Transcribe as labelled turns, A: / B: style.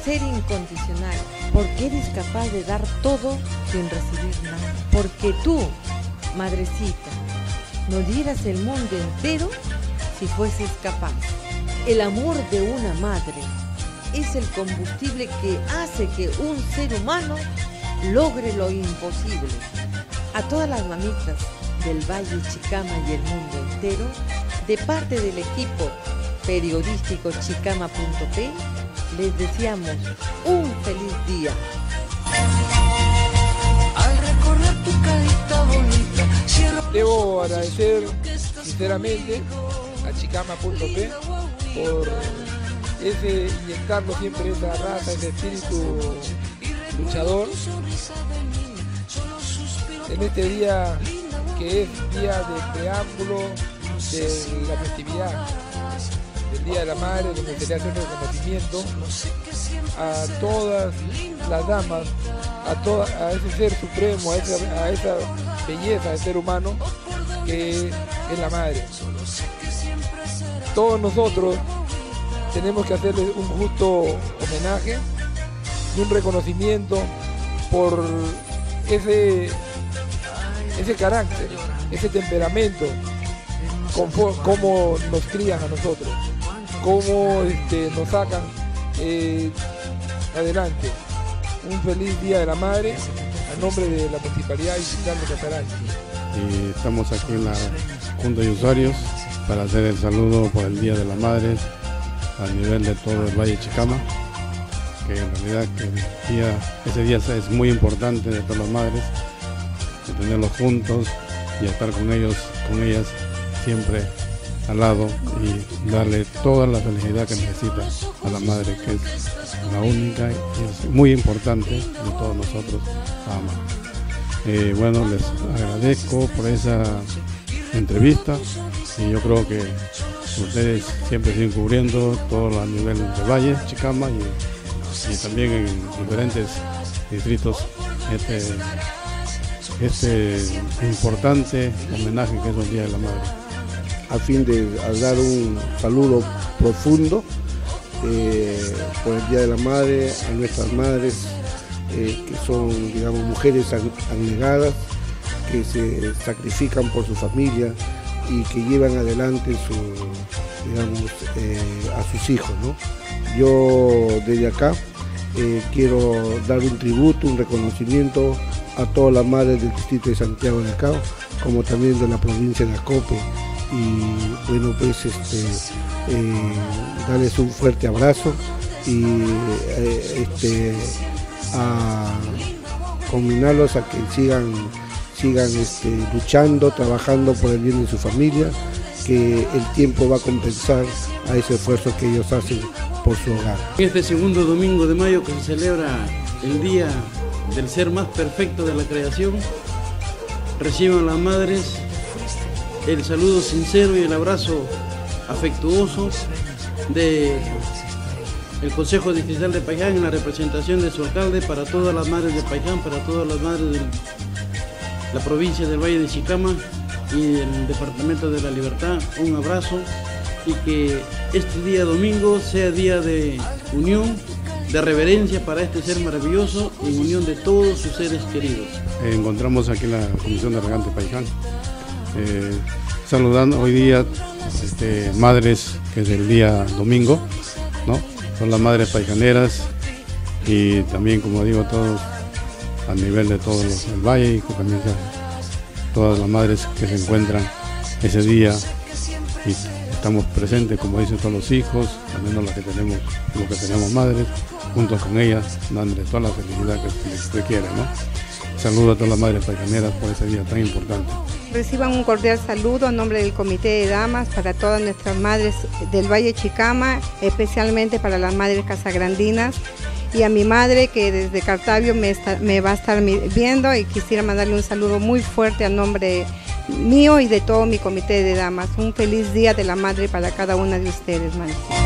A: ser incondicional, porque eres capaz de dar todo sin recibir nada. Porque tú, madrecita, no dieras el mundo entero si fueses capaz. El amor de una madre es el combustible que hace que un ser humano logre lo imposible. A todas las mamitas del Valle Chicama y el mundo entero, de parte del equipo periodístico chicama.p, les deseamos un feliz día.
B: Al recorrer tu carita bonita,
C: debo agradecer sinceramente a chicama.p por inyectarnos siempre esa raza, ese espíritu luchador en este día que es día de preámbulo de la festividad del Día de la Madre, donde se le hace un reconocimiento a todas las damas, a ese ser supremo, a esa belleza de ser humano que es la madre. Todos nosotros tenemos que hacerle un justo homenaje y un reconocimiento por ese carácter, ese temperamento, cómo nos crían a nosotros, cómo nos sacan adelante. Un feliz Día de la Madre a nombre de la Municipalidad Distrital de Casarani.
D: Y estamos aquí en la Junta de Usuarios para hacer el saludo por el Día de la Madre a nivel de todo el Valle Chicama, que en realidad ese día es muy importante de todas las madres, de tenerlos juntos y estar con ellos, con ellas siempre al lado y darle toda la felicidad que necesita a la madre, que es la única y es muy importante de todos nosotros, bueno, les agradezco por esa entrevista y yo creo que ustedes siempre siguen cubriendo todo a nivel de Valle, Chicama y también en diferentes distritos este importante homenaje que es el Día de la Madre.
E: A fin de dar un saludo profundo por el Día de la Madre a nuestras madres que son, digamos, mujeres abnegadas, que se sacrifican por su familia y que llevan adelante a sus hijos, ¿no? Yo desde acá quiero dar un tributo, un reconocimiento a todas las madres del distrito de Santiago del Estero, como también de la provincia de Acope, y bueno, pues darles un fuerte abrazo y a combinarlos a que sigan luchando, trabajando por el bien de su familia, que el tiempo va a compensar a ese esfuerzo que ellos hacen por su hogar.
F: Este segundo domingo de mayo que se celebra el Día del Ser Más Perfecto de la Creación, reciban las madres el saludo sincero y el abrazo afectuoso del Consejo Distrital de Paiján en la representación de su alcalde, para todas las madres de Paiján, para todas las madres de la provincia del Valle de Chicama y del Departamento de la Libertad. Un abrazo y que este día domingo sea día de unión, de reverencia para este ser maravilloso, en unión de todos sus seres queridos.
D: Encontramos aquí la Comisión de Regante Paiján, saludando hoy día madres, que es el día domingo, ¿no? Son las madres paijaneras y también, como digo, todos a nivel de todo el valle y también todas las madres que se encuentran ese día y estamos presentes, como dicen, todos los hijos, al menos los que tenemos madres, juntos con ellas, dándoles toda la felicidad que se quiere, ¿no? Saludo a todas las madres paijaneras por ese día tan importante.
G: Reciban un cordial saludo a nombre del Comité de Damas para todas nuestras madres del Valle Chicama, especialmente para las madres casagrandinas, y a mi madre que desde Cartavio me va a estar viendo, y quisiera mandarle un saludo muy fuerte a nombre mío y de todo mi Comité de Damas. Un feliz Día de la Madre para cada una de ustedes, madre.